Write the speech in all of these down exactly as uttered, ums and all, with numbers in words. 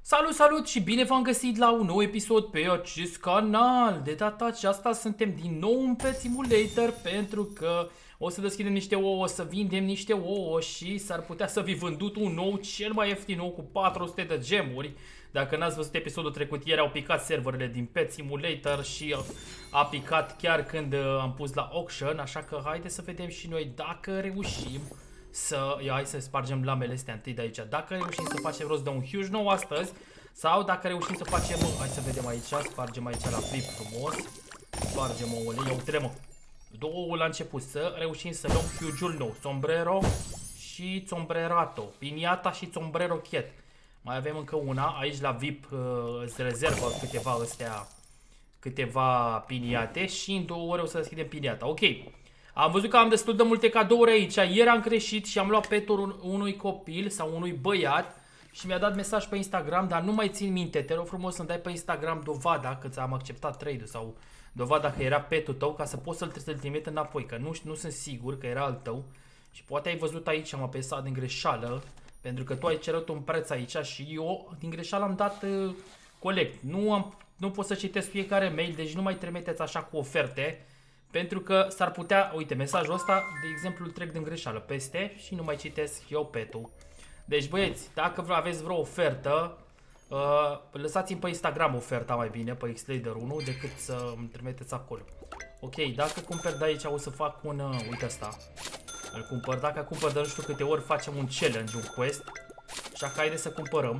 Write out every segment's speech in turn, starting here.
Salut, salut și bine v-am găsit la un nou episod pe acest canal. De data aceasta suntem din nou în Pet Simulator pentru că o să deschidem niște ouă, o să vindem niște ouă și s-ar putea să fi vândut un nou cel mai ieftin nou cu patru sute de gemuri. Dacă n-ați văzut episodul trecut, ieri au picat serverele din Pet Simulator și a picat chiar când am pus la auction, așa că haide să vedem și noi dacă reușim să... Ia, hai să spargem lamele astea întâi de aici. Dacă reușim să facem rost de un huge nou astăzi sau dacă reușim să facem... Hai să vedem aici, spargem aici la flip frumos. Spargem ouăle, ia uite mă. Două ouă la început, să reușim să luăm huge-ul nou. Sombrero și sombrerato. Piniata și sombrero chet. Mai avem încă una, aici la V I P uh, îți rezervă câteva astea, câteva piniate și în două ore o să deschidem piniata. Ok. Am văzut că am destul de multe cadouri aici. Ieri am greșit și am luat petul unui copil sau unui băiat și mi-a dat mesaj pe Instagram, dar nu mai țin minte. Te rog frumos să-mi dai pe Instagram dovada că ți-am acceptat trade-ul sau dovada că era petul tău ca să poți să-l trimit înapoi, că nu, nu sunt sigur că era al tău. Și poate ai văzut aici, am apăsat din greșeală, pentru că tu ai cerut un preț aici și eu din greșeală am dat uh, colect. Nu, am, nu pot să citesc fiecare mail, deci nu mai trimiteți așa cu oferte. Pentru că s-ar putea, uite, mesajul ăsta, de exemplu, îl trec din greșeală peste și nu mai citesc eu petul. Deci, băieți, dacă aveți vreo ofertă, uh, lăsați-mi pe Instagram oferta mai bine, pe Xlader unu, decât să îmi trimiteți acolo. Ok, dacă cumpăr de aici, o să fac un, uh, uite asta, îl cumpăr. Dacă cumpăr de nu știu câte ori, facem un challenge, un quest. Așa că haide să cumpărăm.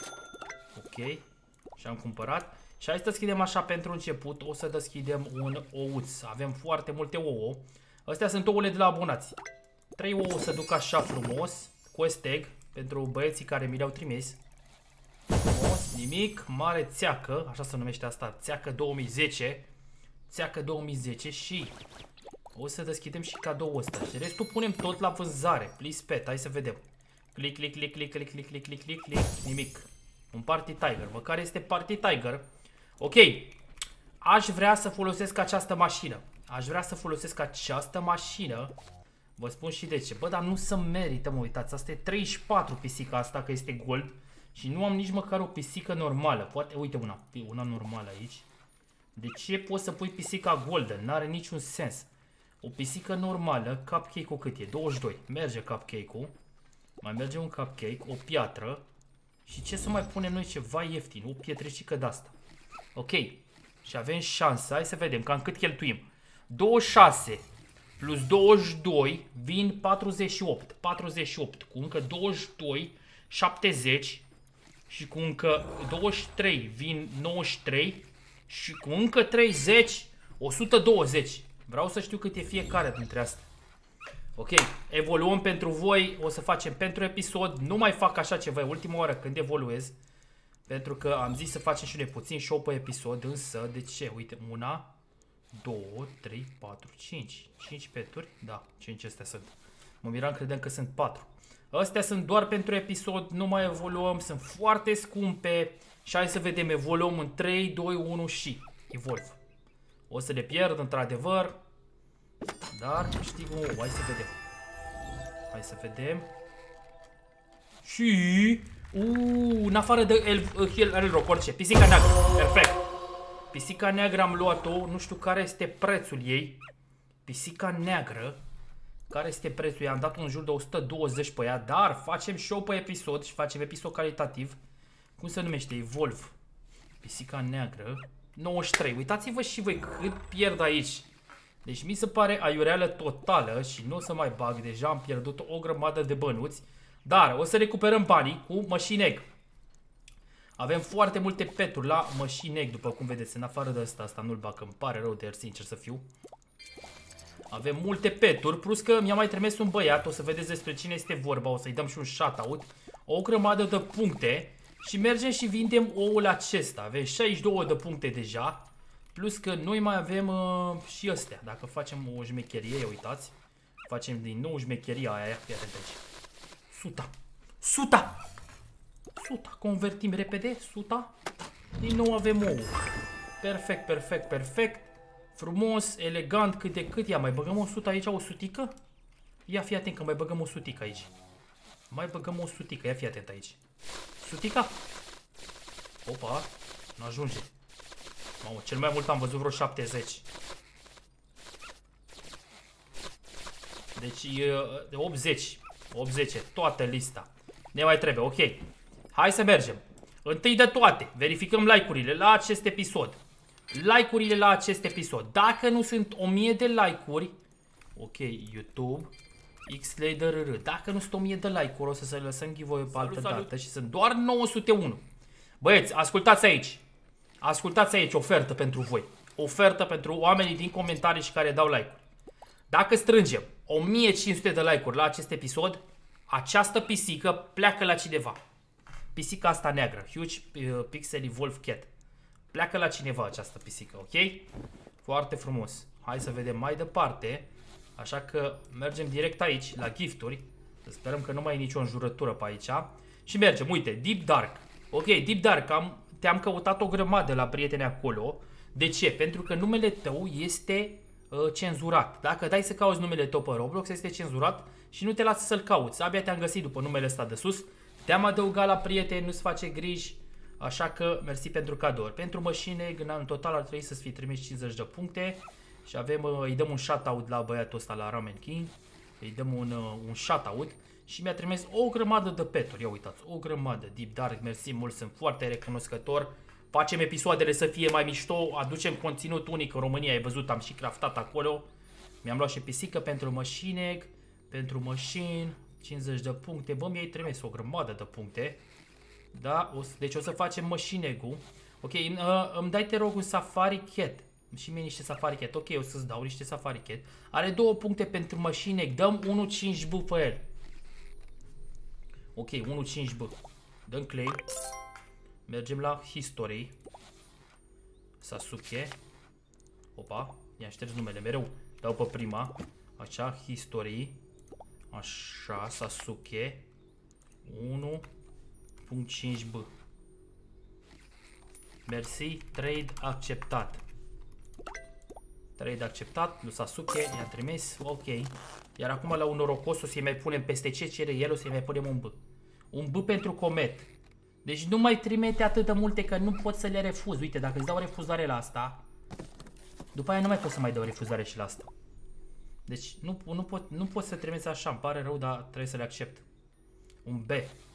Ok, și am cumpărat. Și hai să deschidem așa pentru început, o să deschidem un ouț. Avem foarte multe ouă. Astea sunt ouăle de la abonați. Trei ouă să duc așa frumos. Quest egg pentru băieții care mi le-au trimis. Frumos, nimic, mare țeacă, așa se numește asta, țeacă două mii zece. Țeacă două mii zece și o să deschidem și cadoul ăsta. Și restul punem tot la vânzare. Please pet, hai să vedem. Click, click, click, click, click, click, click, click, click, click, nimic. Un Party Tiger, măcar este Party Tiger. Ok, aș vrea să folosesc această mașină. Aș vrea să folosesc această mașină. Vă spun și de ce. Bă, dar nu se merită, mă uitați. Asta e treizeci și patru pisica asta, că este gold. Și nu am nici măcar o pisică normală. Poate, uite una, una normală aici. De ce poți să pui pisica golden? N-are niciun sens. O pisică normală, cupcake-ul cât e? douăzeci și doi. Merge cupcake-ul. Mai merge un cupcake, o piatră. Și ce să mai punem noi ceva ieftin? O pietricică de-asta. Ok. Și avem șansa. Hai să vedem cam cât cheltuim. douăzeci și șase plus douăzeci și doi vin patruzeci și opt. patruzeci și opt cu încă douăzeci și doi, șaptezeci. Și cu încă douăzeci și trei vin nouăzeci și trei. Și cu încă treizeci, o sută douăzeci. Vreau să știu cât e fiecare dintre astea. Ok, evoluăm pentru voi, o să facem pentru episod. Nu mai fac așa ceva, e ultima oară când evoluez. Pentru că am zis să facem și noi puțin show pe episod, însă, de ce? Uite, una, două, trei, patru, cinci. cinci peturi? Da, cinci astea sunt. Mă miram, credeam că sunt patru. Astea sunt doar pentru episod, nu mai evoluăm, sunt foarte scumpe. Și hai să vedem, evoluăm în trei, doi, unu și evolv. O să le pierd, într-adevăr. Dar câștigăm, oh, hai să vedem. Hai să vedem. Și... Uuu, în afară de el, el, el roc, orice. Pisica neagră, perfect. Pisica neagră am luat-o, nu știu care este prețul ei. Pisica neagră. Care este prețul ei? Am dat un jur de o sută douăzeci pe ea, dar facem show pe episod și facem episod calitativ. Cum se numește? Evolve. Pisica neagră. nouăzeci și trei. Uitați-vă și voi cât pierd aici. Deci mi se pare aiureală totală și nu o să mai bag. Deja am pierdut o grămadă de bănuți. Dar o să recuperăm banii cu Machine Egg. Avem foarte multe peturi la Machine Egg, după cum vedeți. În afară de asta, asta nu-l bag, îmi pare rău de el, sincer să fiu. Avem multe peturi, plus că mi-a mai trimis un băiat. O să vedeți despre cine este vorba, o să-i dăm și un shout-out. O grămadă de puncte. Și mergem și vindem oul acesta. Avem șaizeci și doi de puncte deja. Plus că noi mai avem uh, și astea. Dacă facem o șmecherie, ia uitați. Facem din nou șmecheria aia. Fii atent aici. Suta. Suta. Suta. Convertim repede. Suta. Din nou avem ou. Perfect, perfect, perfect. Frumos, elegant, cât de cât. Ia, mai băgăm o sută aici, o sutică? Ia, fii atent că mai băgăm o sutică aici. Mai băgăm o sutică. Ia, fii atent aici. Sutica? Opa, nu ajunge. Mamă, cel mai mult am văzut vreo șaptezeci. Deci e optzeci. optzeci, toată lista. Ne mai trebuie, ok. Hai să mergem. Întâi de toate, verificăm like-urile la acest episod. Like-urile la acest episod. Dacă nu sunt o mie de like-uri, ok, YouTube, Xlader, dacă nu sunt o mie de like-uri, o să se lăsăm giveaway pe altă dată și sunt doar nouă sute unu. Băieți, ascultați aici. Ascultați aici, ofertă pentru voi. Ofertă pentru oamenii din comentarii și care dau like-uri. Dacă strângem o mie cinci sute de like-uri la acest episod, această pisică pleacă la cineva. Pisica asta neagră, Huge uh, Pixel Wolf Cat. Pleacă la cineva această pisică, ok? Foarte frumos. Hai să vedem mai departe. Așa că mergem direct aici, la gifturi. Să sperăm că nu mai e nicio înjurătură pe aici. Și mergem, uite, Deep Dark. Ok, Deep Dark, am, te-am căutat o grămadă la prieteni acolo. De ce? Pentru că numele tău este uh, cenzurat. Dacă dai să cauți numele tău pe Roblox, este cenzurat și nu te lasă să-l cauți. Abia te-am găsit după numele ăsta de sus. Te-am adăugat la prieteni, nu-ți face griji. Așa că mersi pentru cadouri. Pentru mașine, în total ar trebui să fie trimis cincizeci de puncte. Și avem, uh, îi dăm un shoutout la băiatul ăsta, la Ramen King. Îi dăm un, uh, un shoutout. Și mi-a trimis o grămadă de peturi. Ia uitați, o grămadă. Deep Dark, mersi mult, sunt foarte recunoscător. Facem episoadele să fie mai mișto, aducem conținut unic în România, ai văzut, am și craftat acolo. Mi-am luat și pisică pentru mașine, pentru mașini, cincizeci de puncte. Bă, mi-ai trimis o grămadă de puncte. Da, o să, deci o să facem mașinegul. Ok, uh, îmi dai, te rog, un Safari Cat. Și mie niște Safari Cat. Ok, o să-ți dau niște Safari Cat. Are două puncte pentru mașineg, dăm unu virgulă cinci B pe el. Ok, unu virgulă cinci B. Dăm clay. Mergem la History. Sasuke. Opa, i-am șters numele mereu. Dau pe prima. Așa, History. Așa, Sasuke. unu virgulă cinci B. Mersi, trade acceptat. Trade acceptat, lui Sasuke, i-am trimis, ok. Iar acum la un norocos o să-i mai punem peste ce cere el, o să-i mai punem un B. Un B pentru Comet. Deci nu mai trimite atât de multe că nu pot să le refuz. Uite, dacă îți dau refuzare la asta, după aia nu mai pot să mai dau refuzare și la asta. Deci nu, nu, pot, nu pot să trimiți așa, îmi pare rău, dar trebuie să le accept. Un B.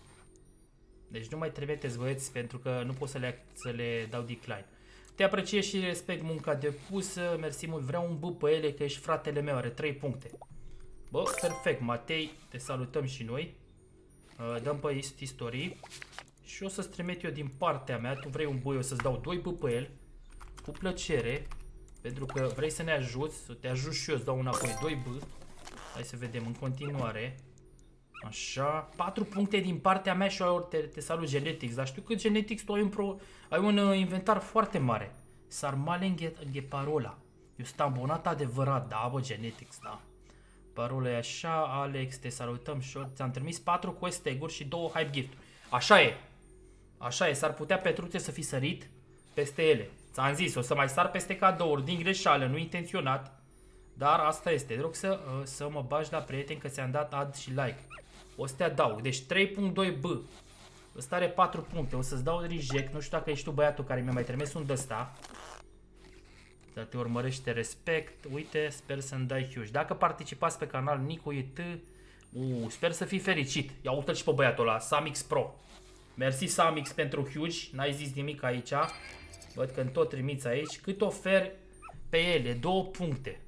Deci nu mai trimiteți, băieți, pentru că nu pot să le, să le dau decline. Te apreciez și respect munca depusă, mersi mult, vreau un B pe ele că ești fratele meu, are trei puncte. Bă, perfect, Matei, te salutăm și noi. Dăm pe History. Și o să-ți trimit eu din partea mea, tu vrei un B, o să-ți dau doi B pe el. Cu plăcere, pentru că vrei să ne ajuți, să te ajut și eu, îți dau înapoi doi B. Hai să vedem în continuare. Așa, patru puncte din partea mea și te, te salut Genetics, dar știu că Genetics tu ai un, pro, ai un uh, inventar foarte mare. Sarmale Gheparola. Eu sunt abonat adevărat, da, bă, Genetics, da. Parola e așa, Alex, te salutăm și ți-am trimis patru quest tag-uri și două hype gift-uri. Așa e. Așa e, s-ar putea, Petruțe, să fi sărit peste ele. Ți-am zis, o să mai sar peste cadouri din greșeală, nu intenționat. Dar asta este. Te rog să, uh, să mă bagi la prieteni că ți-am dat ad și like. O să te adaug. Deci trei punct doi B. Ăsta are patru puncte. O să-ți dau reject. Nu știu dacă ești tu băiatul care mi-a mai trimis un d-ăsta. Dar te urmărește, respect. Uite, sper să-mi dai huge. Dacă participați pe canal Nicu E T, uh, sper să fii fericit. Ia uite-l și pe băiatul ăla, Samix Pro. Mersi, Samix, pentru huge. N-ai zis nimic aici. Văd că tot trimiți aici. Cât oferi pe ele? Două puncte.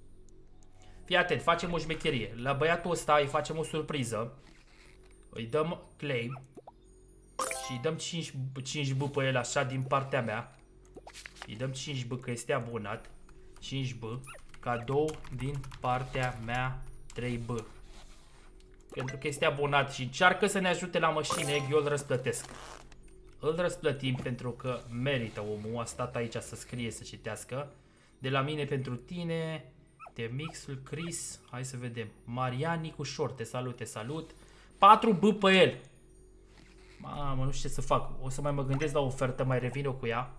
Fii atent, facem o șmecherie. La băiatul ăsta îi facem o surpriză. Îi dăm claim. Și îi dăm cinci B pe el așa din partea mea. Îi dăm cinci B că este abonat. cinci B. Cadou din partea mea trei B. Pentru că este abonat și încearcă să ne ajute la mașină, eu îl răsplătesc. Îl răsplătim pentru că merită omul. A stat aici să scrie, să citească. De la mine pentru tine. De Mixul, Chris, hai să vedem. Marian Nicușor, te salut, te salut. patru B pe el. Mamă, nu știu ce să fac. O să mai mă gândesc la ofertă, mai revin eu cu ea.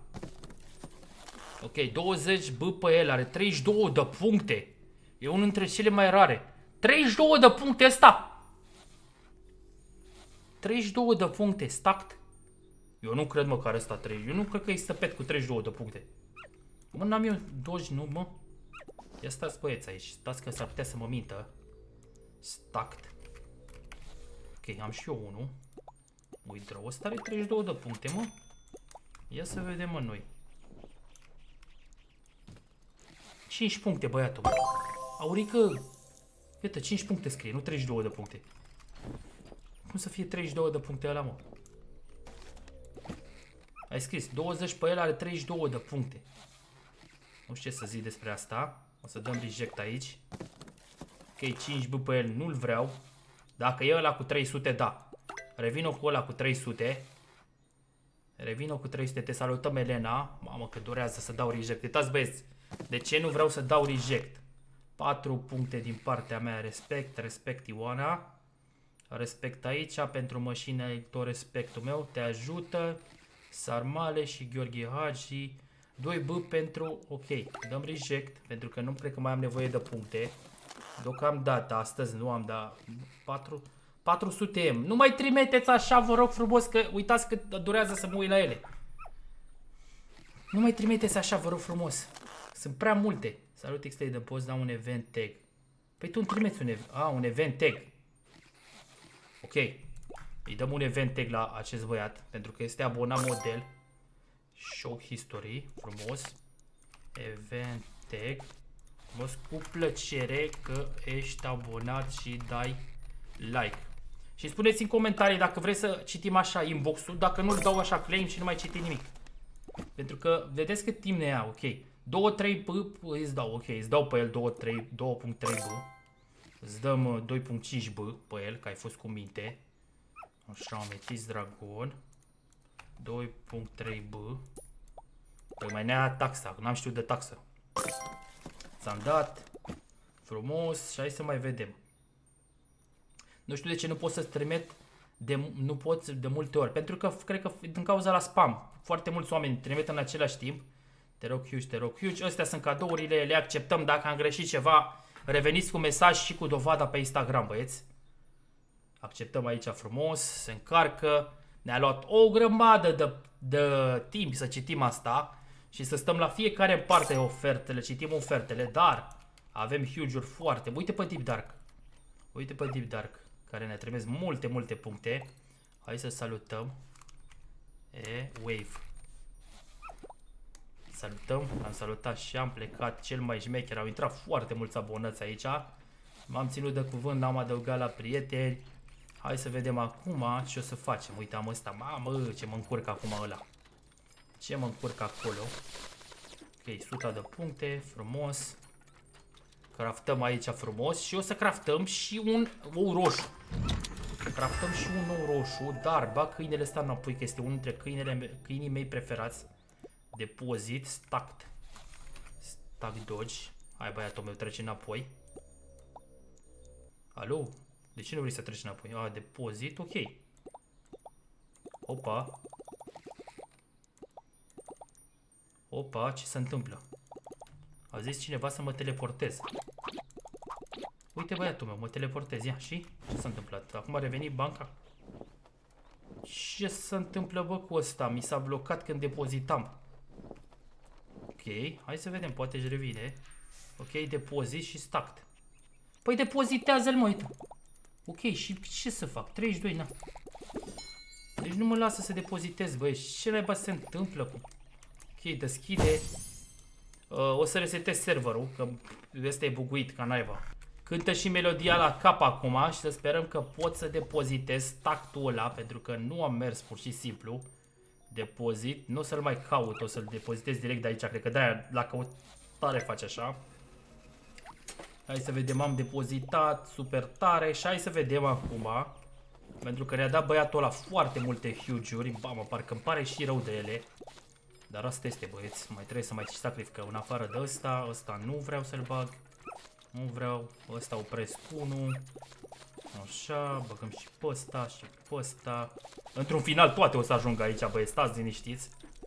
Ok, douăzeci B pe el, are treizeci și două de puncte. E unul dintre cele mai rare. treizeci și două de puncte ăsta. treizeci și două de puncte, stacked. Eu nu cred măcar ăsta treizeci. Eu nu cred că există pet cu treizeci și două de puncte. Mă, n-am eu doji, nu, mă. Ia stați băieți aici. Stați că s-ar putea să mă mintă. Stacked. Ok, am și eu unul. Withdraw. Ăsta are treizeci și două de puncte, mă. Ia să vedem, mă, noi. cinci puncte, băiatul, mă. Aurică. Iată, cinci puncte scrie, nu treizeci și două de puncte. Cum să fie treizeci și două de puncte ăla, mă? Ai scris douăzeci pe el, are treizeci și două de puncte. Nu știu ce să zic despre asta. O să dăm reject aici. Ok, cinci B pe el nu-l vreau. Dacă e ăla cu trei sute, da. Revin-o cu ăla cu trei sute. Revin-o cu trei sute. Te salutăm, Elena. Mamă, că durează să dau reject. Uitați, băieți, de ce nu vreau să dau reject? patru puncte din partea mea. Respect, respect, Ioana. Respect aici. Pentru mașină, tot respectul meu. Te ajută. Sarmale și Gheorghe Hagi. doi B pentru... Ok, dăm reject. Pentru că nu cred că mai am nevoie de puncte. Deocamdată, astăzi nu am, dar... patru... patru sute M. Nu mai trimiteți așa, vă rog frumos, că uitați că durează să mă uit la ele. Nu mai trimiteți așa, vă rog frumos. Sunt prea multe. Salut, X T, de poți da un event tag. Păi tu îmi trimiți un, ev ah, un event tag. Ok. Îi dăm un event tag la acest băiat, pentru că este abonat model. Show history, frumos. Event tag. Frumos, cu plăcere că ești abonat și dai like. Și spuneți în comentarii dacă vreți să citim așa inbox-ul, dacă nu-l dau așa claim și nu mai citi nimic. Pentru că vedeți cât timp ne ia, ok. doi trei B îți dau, ok, îți dau pe el doi punct trei B. Îți dăm doi punct cinci B pe el, că ai fost cu minte. Așa, Ametist Dragon. doi punct trei B. Păi mai ne-a taxa, n-am știut de taxă. Ți-am dat. Frumos. Și hai să mai vedem. Nu știu de ce nu pot să-ți trimit de, nu pot de multe ori. Pentru că cred că din cauza la spam. Foarte mulți oameni trimit în același timp. Te rog huge, te rog huge. Astea sunt cadourile, le acceptăm. Dacă am greșit ceva, reveniți cu mesaj și cu dovada pe Instagram, băieți. Acceptăm aici frumos. Se încarcă. Ne-a luat o grămadă de, de timp să citim asta. Și să stăm la fiecare în parte ofertele, citim ofertele, dar avem huge-uri foarte. Uite pe Deep Dark. Uite pe Deep Dark, care ne trimis multe, multe puncte. Hai să salutăm. E, Wave. Salutăm, am salutat și am plecat cel mai șmecher. Au intrat foarte mulți abonați aici. M-am ținut de cuvânt, n-am adăugat la prieteni. Hai să vedem acum ce o să facem. Uite, am ăsta, mamă, ce mă încurc acum ăla. Ce mă încurc acolo. Ok, o sută de puncte, frumos. Craftăm aici frumos și o să craftăm și un ou roșu. Craftăm și un ou roșu, dar bag câinele ăsta înapoi, că este unul dintre câinele, câinii mei preferați. Depozit, stacked. Stack dodge. Hai, băiatul meu, trece înapoi. Alo? De ce nu vrei să treci înapoi? A, depozit, ok. Opa. Opa, ce se întâmplă? A zis cineva să mă teleportez. Uite, băiatul meu, mă teleportez. Ia, și? Ce s-a întâmplat? Acum a revenit banca. Ce se întâmplă, bă, cu ăsta? Mi s-a blocat când depozitam. Ok, hai să vedem, poate își revine. Ok, depozit și stacked. Păi depozitează-l, mă, uite. Ok, și ce să fac? treizeci și doi, na. Deci nu mă lasă să depozitez, băi. Ce naiba se întâmplă cu... Ok, deschide. Uh, o să resetez serverul, că ăsta e buguit ca naiba. Cântă și melodia la cap acum și să sperăm că pot să depozitez stack-ul ăla, pentru că nu am mers pur și simplu. Depozit, nu o să-l mai caut, o să-l depozitez direct de aici, cred că de-aia la căutare face așa. Hai să vedem, am depozitat, super tare și hai să vedem acum. Pentru că ne-a dat băiatul ăla foarte multe huge-uri, bamă, parcă îmi pare și rău de ele. Dar asta este, băieți, mai trebuie să mai sacrificăm în afară de ăsta, ăsta nu vreau să-l bag. Nu vreau, ăsta opresc unu. Așa, băgăm și pe ăsta și pe ăsta. Într-un final toate o să ajungă aici, băieți, stați liniștiți.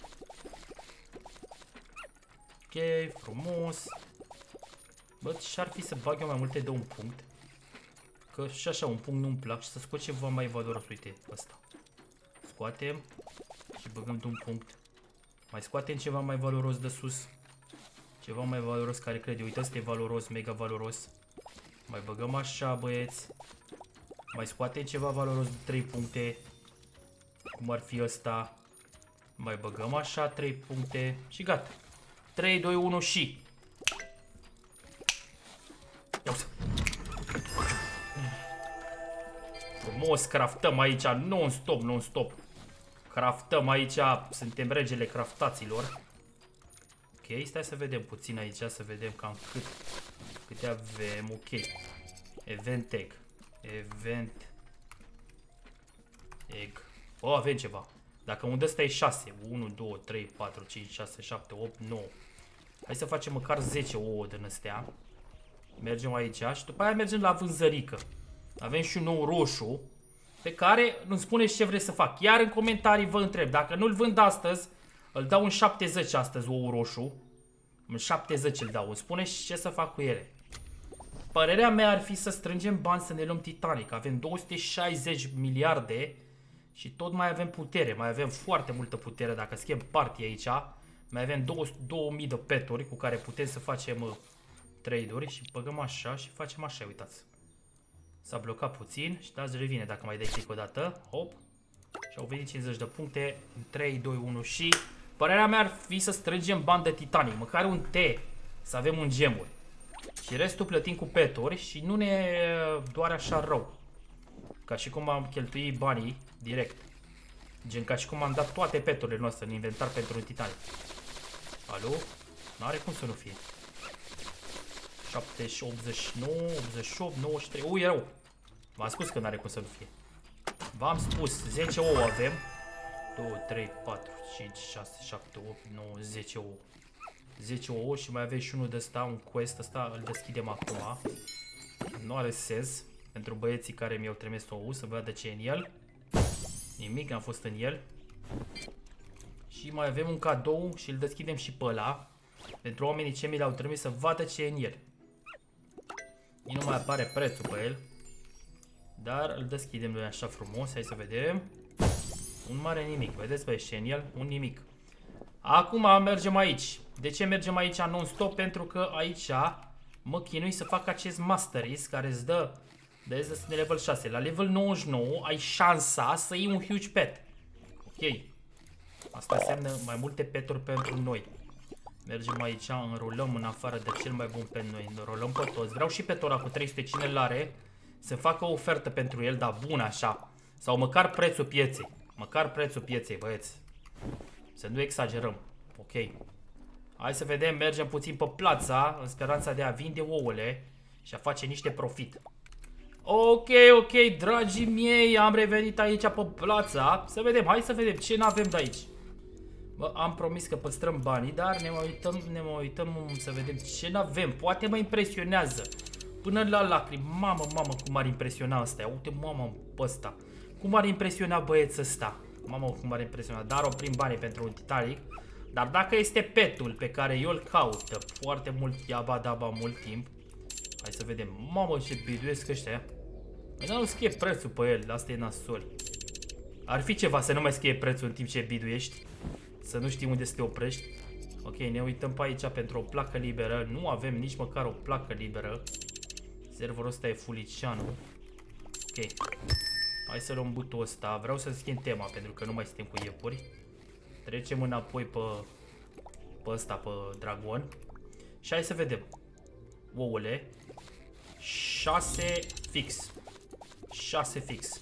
Ok, frumos. Bă, și-ar fi să bag eu mai multe de un punct. Că și așa un punct nu-mi plac și să scot ceva mai valoros, uite, ăsta. Scoatem și băgăm de un punct. Mai scoatem ceva mai valoros de sus. Ceva mai valoros care crede. Uite, ăsta e valoros, mega valoros. Mai băgăm așa, băieți. Mai scoatem ceva valoros de trei puncte. Cum ar fi ăsta. Mai băgăm așa trei puncte. Și gata. trei, doi, unu și... Frumos, craftăm aici, non-stop, non-stop. Craftăm aici, suntem regele craftaților. Ok, stai să vedem puțin aici, să vedem cam cât, câte avem. Ok, event egg. Event egg. O, avem ceva. Dacă unde ăsta e șase, unu, doi, trei, patru, cinci, șase, șapte, opt, nouă. Hai să facem măcar zece ouă din astea. Mergem aici și după aia mergem la vânzărică. Avem și un nou roșu pe care îmi spuneți ce vreți să fac. Iar în comentarii vă întreb. Dacă nu-l vând astăzi, îl dau în șaptezeci astăzi ou roșu. În șaptezeci îl dau. Îmi spuneți ce să fac cu ele. Părerea mea ar fi să strângem bani să ne luăm Titanic. Avem două sute șaizeci miliarde și tot mai avem putere. Mai avem foarte multă putere. Dacă schimb partii aici, mai avem două mii de peturi cu care putem să facem uh, trade-uri și băgăm așa și facem așa, uitați. S-a blocat puțin și dați revine dacă mai dai click o dată. Hop. Și au venit cincizeci de puncte. trei, doi, unu și... Părerea mea ar fi să strângem bani de Titanic. Măcar un T. Să avem un gemuri. Și restul plătim cu peturi și nu ne doare așa rău. Ca și cum am cheltuit banii direct. Gen ca și cum am dat toate peturile noastre în inventar pentru un Titanic. Alo? N-are cum să nu fie. șaptezeci, optzeci și nouă, optzeci și opt, nouăzeci și trei. Ui, e rău. V-am spus că n-are cum să nu fie. V-am spus. zece ouă avem. doi, trei, patru, cinci, șase, șapte, opt, nouă, zece ouă. zece ouă și mai avem și unul de ăsta, un quest ăsta, îl deschidem acum. Nu are sens pentru băieții care mi-au trimis ou să vadă ce e în el. Nimic n-a fost în el. Și mai avem un cadou și îl deschidem și pe ăla. Pentru oamenii ce mi l-au trimis să vadă ce e în el. Nu mai apare prețul pe el. Dar îl deschidem noi așa frumos, hai să vedem. Un mare nimic, vedeți băieți ce e în el? Un nimic. Acum mergem aici. De ce mergem aici non-stop? Pentru că aici mă chinui să fac acest Masteries care îți dă de de level șase. La level nouăzeci și nouă ai șansa să iei un huge pet. Ok. Asta înseamnă mai multe peturi pentru noi. Mergem aici, înrolăm în afară de cel mai bun pentru noi. Înrolăm pe toți. Vreau și pe ăla cu trei sute, cine l-are, să facă o ofertă pentru el, dar bună așa. Sau măcar prețul pieței. Măcar prețul pieței, băieți. Să nu exagerăm. Ok. Hai să vedem, mergem puțin pe plața în speranța de a vinde ouăle și a face niște profit. Ok, ok, dragii mei, am revenit aici pe plața. Să vedem, hai să vedem ce n-avem de aici. Bă, am promis că păstrăm banii, dar ne mai uităm, ne mai uităm să vedem ce n-avem. Poate mă impresionează. Până la lacrimi. Mamă, mamă, cum ar impresiona ăsta. Uite, mamă, pe ăsta. Cum ar impresiona băiețul ăsta. Mamă, cum ar impresiona. Dar oprim banii pentru un Titanic. Dar dacă este petul pe care eu îl caută foarte mult, iaba-daba mult timp. Hai să vedem. Mamă, ce biduiesc ăștia. Dar nu scrie prețul pe el. Asta e nasol. Ar fi ceva să nu mai scrie prețul în timp ce biduiești. Să nu știi unde să te oprești. Ok, ne uităm pe aici pentru o placă liberă. Nu avem nici măcar o placă liberă. Serverul ăsta e fulicianul. Ok. Hai să luăm butul ăsta. Vreau să schimb tema pentru că nu mai suntem cu iepuri. Trecem înapoi pe, pe ăsta, pe dragon. Și hai să vedem. Ouăle. șase fix. șase fix.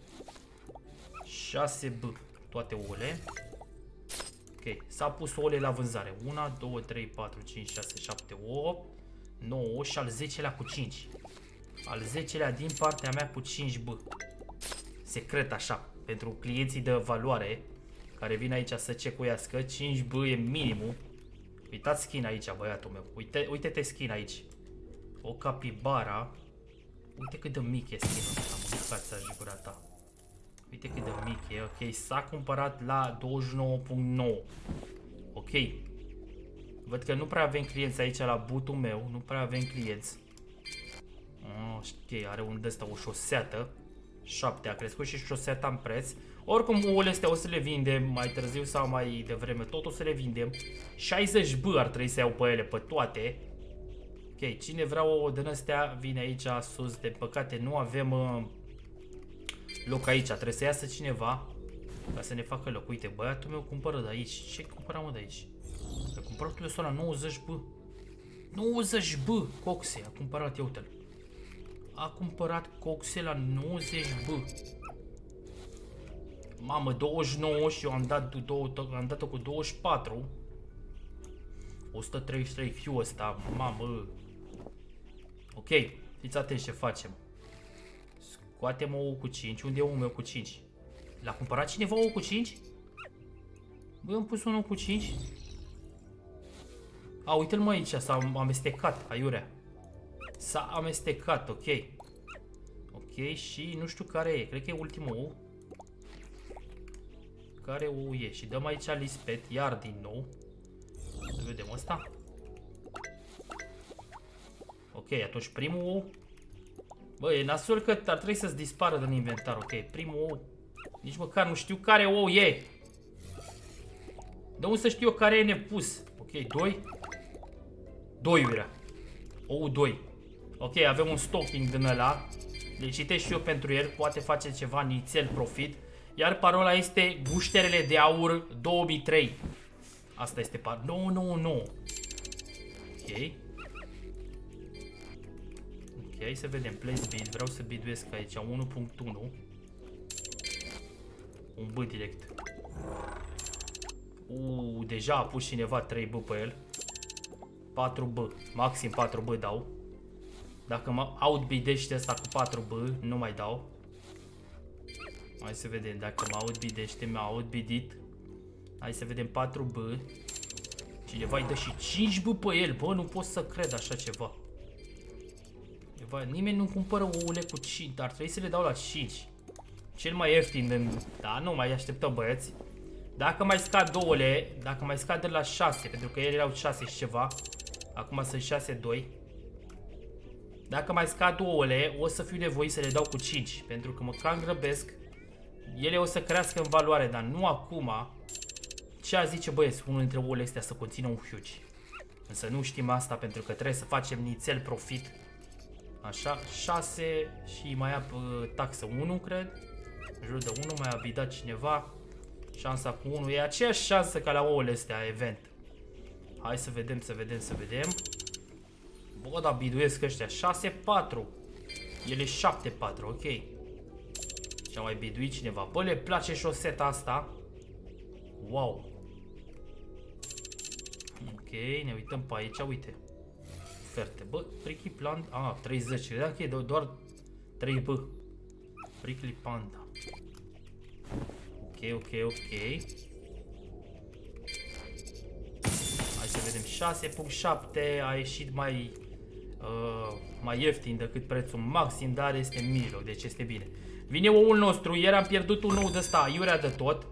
șase B. Toate ouăle. Ok, s-a pus ouăle la vânzare. unu, doi, trei, patru, cinci, șase, șapte, opt, nouă și al zecelea cu cinci. Al zecelea din partea mea cu cinci B. Secret așa, pentru clienții de valoare care vin aici să cecuiască. cinci B e minimul. Uitați skin aici, băiatul meu. Uite, uite-te skin aici. O capibara. Uite cât de mic e skinul ăsta, mâncați așa gura ta. Uite cât de mic e, ok, s-a cumpărat la douăzeci și nouă virgulă nouă. Ok. Văd că nu prea avem clienți aici la butul meu, nu prea avem clienți. Oh, ok, are un de-ăsta, o șosetă. șapte, a crescut și șoseta în preț. Oricum, ouăle astea o să le vindem mai târziu sau mai devreme, tot o să le vindem. șaizeci B ar trebui să iau pe ele, pe toate. Ok, cine vrea ouă din astea, vine aici sus. De păcate nu avem uh, loc aici, trebuie să iasă cineva ca să ne facă loc. Uite, băiatul meu cumpără de aici. Ce cumpăram mă de aici? A cumpărat eu ăsta la nouăzeci B. nouăzeci B, coxe, a cumpărat, eu uite-l. A cumpărat coxe la nouăzeci B. Mamă, douăzeci și nouă și eu am dat am dat-o cu douăzeci și patru. o sută treizeci și trei Q ăsta, mamă. Ok, fiți atenți ce facem. Scoatem ouă cu cinci, unde e ouul meu cu cinci? L-a cumpărat cineva ouă cu cinci? Băi, am pus unul cu cinci. A, uite-l mă aici, s-a amestecat, aiurea. S-a amestecat, ok. Ok, și nu știu care e, cred că e ultimul ou. Care ou e? Și dăm aici lispet, iar din nou. Să vedem asta. Ok, atunci primul ou. Bă, e nasul că ar trebui să-ți dispară din inventar, ok. Primul ou. Nici măcar nu știu care ou e. De unde să știu eu care e nepus? Ok, doi. doi urea. Ou doi. Ok, avem un stocking din ăla. Le citesc și eu pentru el. Poate face ceva nițel profit. Iar parola este gușterele de aur două mii trei. Asta este parola. nouă nouă nouă. Ok. Ok, hai să vedem. Place bid. Vreau să biduiesc aici. unu punct unu. Un B direct. Uuu, deja a pus cineva trei B pe el. patru B. Maxim patru B dau. Dacă mă outbidește asta cu patru B, nu mai dau. Hai să vedem, dacă mă outbidește, m-a outbidit. Hai să vedem, patru B. Cineva îi dă și cinci B pe el. Bă, nu pot să cred așa ceva. Ceva, nimeni nu cumpără ouăle cu cinci, dar trebuie să le dau la cinci. Cel mai ieftin din... Da, nu mai așteptăm, băieți. Dacă mai scad ouăle, dacă mai scad de la șase, pentru că ele erau șase și ceva. Acum sunt șase doi. Dacă mai scad ouăle, o să fiu nevoit să le dau cu cinci, pentru că mă cam grăbesc. Ele o să crească în valoare, dar nu acum. Ce a zice, băieți, unul dintre ouăle astea să conțină un huge. Însă nu știm asta pentru că trebuie să facem nițel profit. Așa, șase și mai am taxă unu, cred. În jur de unu, mai a bidat cineva. Șansa cu unu, e aceeași șansă ca la ouăle astea, event. Hai să vedem, să vedem, să vedem. Bă, dar biduiesc ăștia, șase patru. Ele șapte patru, ok. Și-a mai biduit cineva. Bă, le place șoseta asta. Wow. Ok, ne uităm pe aici, uite. Oferte, bă, Prickly Plant. Ah, treizeci, credeam că e doar trei B. Prickly Panda. Ok, ok, ok. Hai să vedem, șase punct șapte a ieșit mai uh, mai ieftin decât prețul maxim, dar este în mijloc, deci este bine. Vine oul nostru, ieri am pierdut un ou de ăsta, iurea de tot.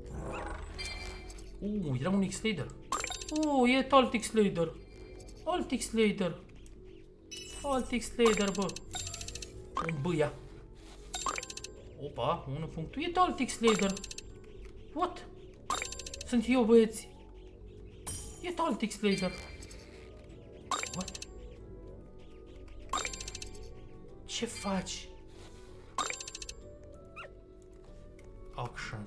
Uh, era un X-Lader. Uh, e alt X-Lader. Alt X-Lader. Alt X-Lader, bă. Un băia. Opa, unu punct unu. E alt X-Lader. What? Sunt eu, băieți. E alt X-Lader. What? Ce faci? Auctions.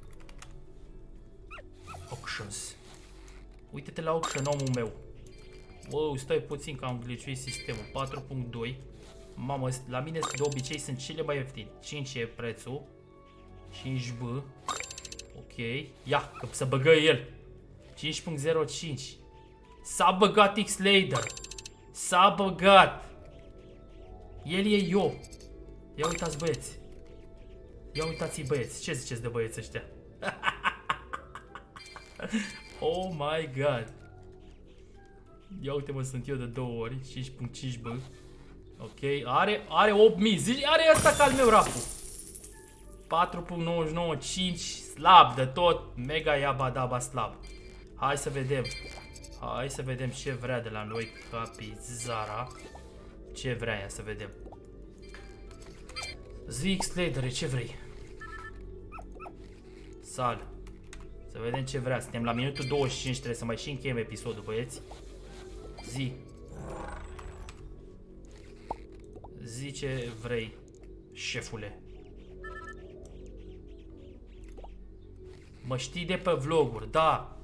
Auctions. Uite-te la auction, omul meu. Wow, stai puțin că am glitchuit sistemul. patru punct doi. Mamă, la mine de obicei sunt cele mai ieftini. cinci e prețul. cinci B. Ok. Ia, că să băgă el. cinci punct zero cinci. S-a băgat X-Lader. S-a băgat. El e eu. Ia uitați, băieți. Ia uitați-i, băieți. Ce ziceți de băieți ăștia? Oh my god. Ia uite, mă, sunt eu de două ori. cinci punct cinci B. Ok, are, are opt mii. Zici, are ăsta ca al meu, rapu. patru punct nouăzeci și nouă, cinci. Slab de tot. Mega yabadaba slab. Hai să vedem. Hai să vedem ce vrea de la noi Capizara. Ce vrea ea, să vedem. Zi X-Lader, ce vrei? Sal. Să vedem ce vrea. Suntem la minutul douăzeci și cinci, trebuie să mai și încheiem episodul, băieți. Zi. Zi ce vrei, șefule. Mă știi de pe vloguri, da.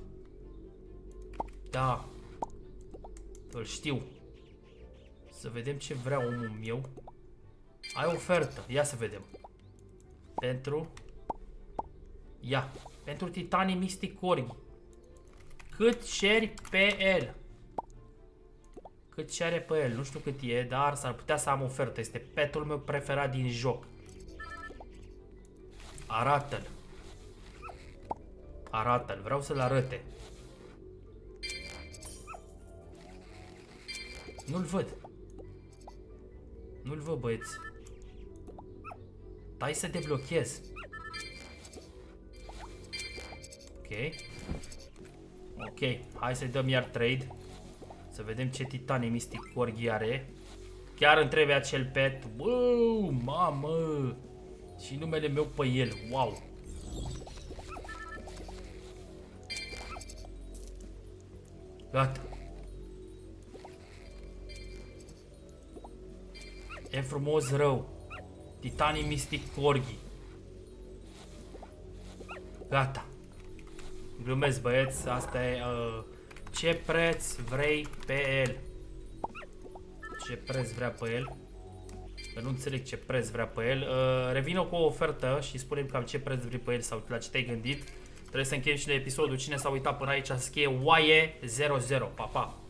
Da. Îl știu. Să vedem ce vrea omul meu. Ai ofertă, ia să vedem. Pentru... Ia. Pentru Titanii Mystic Corgi. Cât ceri pe el? Cât cere pe el? Nu știu cât e, dar s-ar putea să am ofertă. Este petul meu preferat din joc. Arată-l. Arată-l, vreau să-l arăte. Nu-l văd. Nu-l văd, băieți. Hai să deblochez. Ok. Ok, hai să-i dăm iar trade. Să vedem ce Titanii Mystic Corgi are. Chiar îmi trebuie acel pet. Wow, mamă. Și numele meu pe el. Wow. Gata. E frumos rău. Titanii Mystic Corgi. Gata. Glumesc, băieți. Asta e... Uh, ce preț vrei pe el? Ce preț vrea pe el? Că nu înțeleg ce preț vrea pe el. Uh, revină cu o ofertă și spune-mi cam ce preț vrei pe el sau la ce te-ai gândit. Trebuie să încheiem și de episodul. Cine s-a uitat până aici să scrie Y E zero zero. Pa, pa!